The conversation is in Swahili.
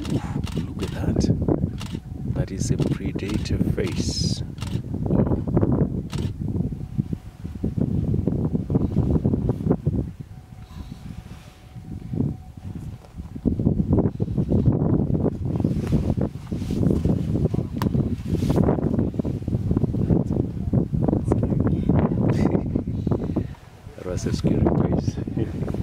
Look at that. That is a predator face. Wow. That was a scary face.